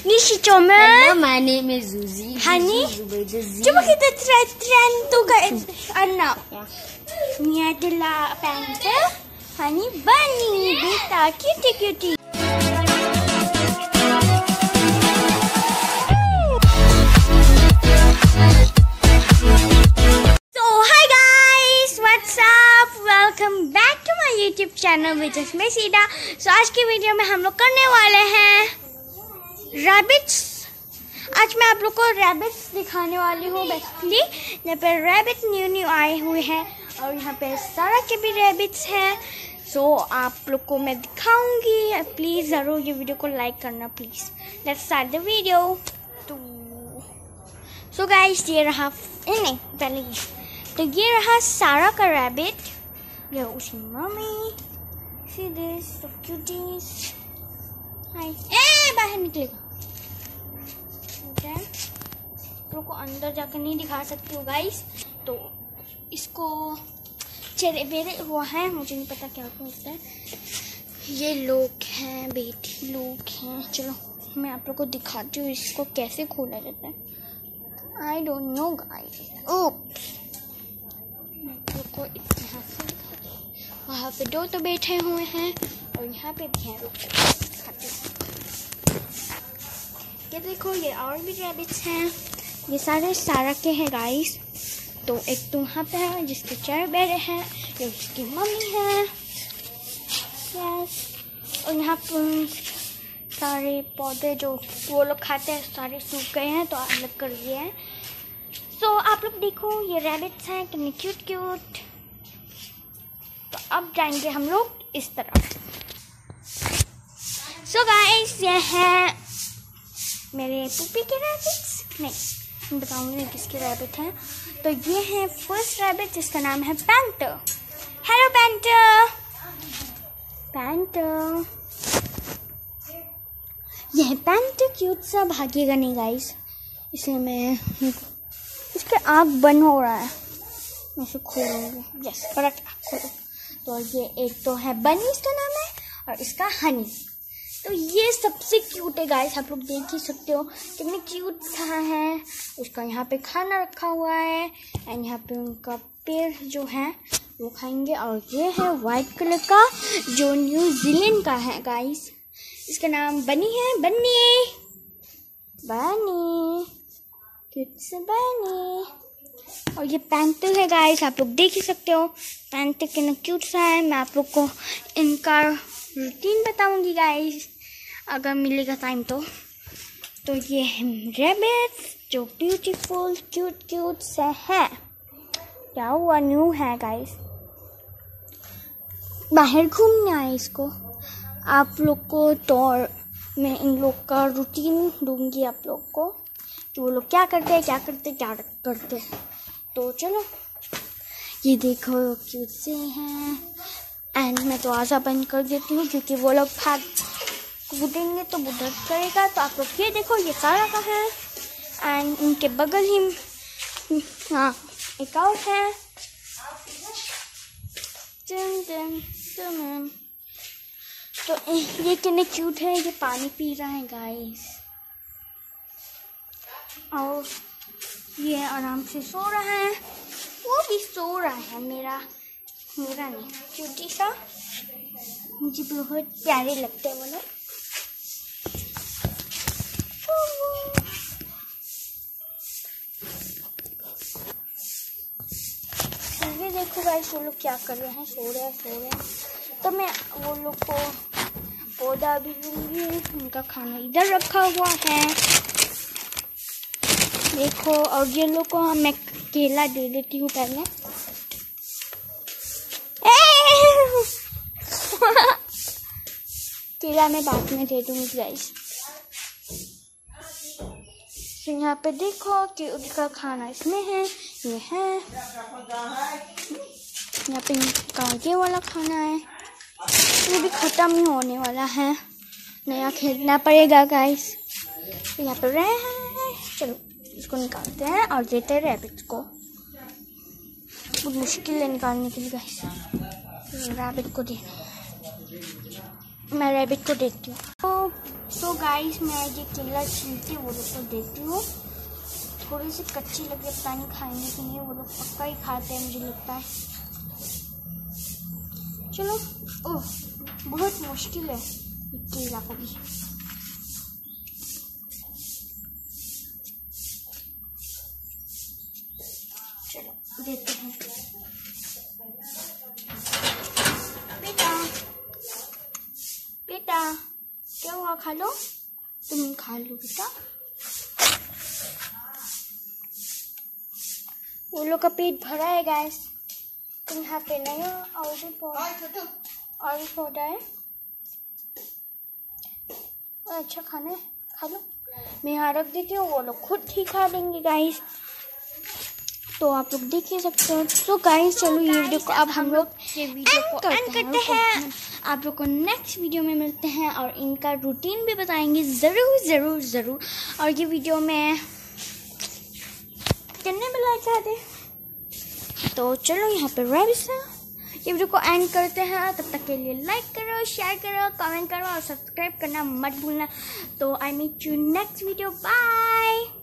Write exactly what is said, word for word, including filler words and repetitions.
Nishichome. Hello, my name is Zuzi. Honey? Zuzi. Coba kita try try tu guys. Anak. Ni adalah panda. Honey bunny. Beta cutie cutie. So hi guys, what's up? Welcome back to my YouTube channel which is मैं सीधा. So आज की video में हम लोग करने वाले हैं रैबिट्स. आज मैं आप लोग को रैबिट्स दिखाने वाली हूँ. बेसिकली यहाँ पे रैबिट न्यू न्यू आए हुए हैं और यहाँ पे सारा के भी रैबिट्स हैं. सो so, आप लोग को मैं दिखाऊंगी. प्लीज़ ज़रूर ये वीडियो को लाइक करना please. Let's start the video. तो सो गाइस ये रहा नहीं पहले ये तो ये रहा सारा का रैबिट. ये उसकी mummy. See this so cuties. हाय ए बाहर निकलेगा. को अंदर जाकर नहीं दिखा सकती हूँ गाइस. तो इसको चेहरे बेरे हुआ है, मुझे नहीं पता क्या बोलता है. ये लोग हैं, बेटी लोग हैं. चलो मैं आप लोग को दिखाती हूँ इसको कैसे खोला जाता है. I don't know guys. Oops मैं आप लोग को यहाँ से दिखाती हूँ. वहाँ पे दो तो बैठे हुए हैं और यहाँ पे भी हैं. दिखाती हूँ. ये देखो ये और भी रैबिट्स हैं. ये सारे सारा के हैं गाइस. तो एक तो वहाँ पे है जिसके चार बेरे हैं. ये उसकी मम्मी है. यस. और यहाँ पर सारे पौधे जो वो लोग खाते हैं सारे सूख गए हैं तो अलग कर दिए हैं. सो so, आप लोग देखो ये रैबिट्स हैं कितने क्यूट क्यूट. तो अब जाएंगे हम लोग इस तरफ. सो so गाइस ये हैं मेरे पुप्पी के रैबिट्स. नहीं बताऊंगी नहीं किसके रैबिट हैं. तो ये है फर्स्ट रैबिट जिसका नाम है पैंटर. Hello painter. पैंटर ये है पैंटर. क्यूट सा. भागेगा नहीं गाइस इसलिए मैं इसके आँख बंद हो रहा है. मैं इसे खोलूंगी. यस करेक्ट खोलो. तो ये एक तो है बनी इसका नाम है और इसका हनी. तो ये सबसे क्यूट है गाइस. आप लोग देख ही सकते हो कितने क्यूट सा है. उसका यहाँ पे खाना रखा हुआ है एंड यहाँ पे उनका पेड़ जो है वो खाएंगे. और ये है वाइट कलर का जो न्यूजीलैंड का है गाइस. इसका नाम बनी है. बनी बनी क्यूट से बनी. और ये पैंटर है गाइस. आप लोग देख ही सकते हो पैंटर कितना क्यूट सा है. मैं आप लोग को इनका रूटीन बताऊंगी गाइस अगर मिलेगा टाइम तो. तो ये रैबिट्स जो ब्यूटीफुल क्यूट क्यूट से है. क्या हुआ न्यू है गाइस. बाहर घूमने आए इसको. आप लोग को तो मैं इन लोग का रूटीन दूंगी आप लोग को कि वो लोग क्या करते हैं क्या करते क्या करते हैं. तो चलो ये देखो क्यूट से हैं. एंड मैं तो आजा बंद कर देती हूँ क्योंकि वो लोग भाग कूदेंगे तो वो दर्द करेगा. तो आप लोग ये देखो ये सारा का है एंड इनके बगल ही हाँ एक और है. टम टम टम. तो ये कितने क्यूट है. ये पानी पी रहा है गाइस और ये आराम से सो रहा है. वो भी सो रहा है. मेरा मेरा नहीं क्यूटी सा. मुझे बहुत प्यारे लगते हैं वो लोग. ये देखो गाइस वो लोग क्या कर रहे हैं. सो रहे हैं सो रहे हैं. तो मैं वो लोग को पौधा भी दूंगी. उनका खाना इधर रखा हुआ है देखो. और ये लोग को मैं केला दे देती हूँ पहले. केला मैं बाद में दे दूंगी गाइस. तो यहाँ पे देखो कि उनका खाना इसमें है. ये है यहाँ पे इनका ये वाला खाना है. ये भी ख़त्म ही होने वाला है. नया खरीदना पड़ेगा गाइस. तो यहाँ पे रहे हैं. चलो इसको निकालते हैं और देते हैं रैबिट को. बहुत मुश्किल है निकालने के लिए गाइस. रैबिट को देना मैं रैबिट को देखती हूँ। तो तो गाइस मैं ये केला छीलती वो लोग को देखती हूँ। थोड़ी सी कच्ची लगे, पता नहीं खाएंगे कि नहीं। वो लोग पक्का ही खाते हैं मुझे लगता है। चलो। ओह बहुत मुश्किल है ये केला को भी। चलो देते हैं। बेटा बेटा क्या हुआ, खा लो, तुम खा लो बेटा। वो लोग का पेट भरा है गाइस, तुम यहाँ पे नहीं हो। और भी और भी पौधा है। अच्छा खाना है, खा लो। मैं यहाँ रख देती हूँ, वो लोग खुद ही खा लेंगे गाइस। तो आप लोग देख ही सकते हो। तो गाइस चलो ये वीडियो को अब हम लोग ये वीडियो को एंड करते हैं। आप लोग को नेक्स्ट वीडियो में मिलते हैं और इनका रूटीन भी बताएंगे ज़रूर ज़रूर ज़रूर। और ये वीडियो में कितने में लाइक चाहते, तो चलो यहाँ पे रैबिट्स है। ये वीडियो को एंड करते हैं। तब तक के लिए लाइक करो, शेयर करो, कमेंट करो और सब्सक्राइब करना मत भूलना। तो I meet you next video. Bye.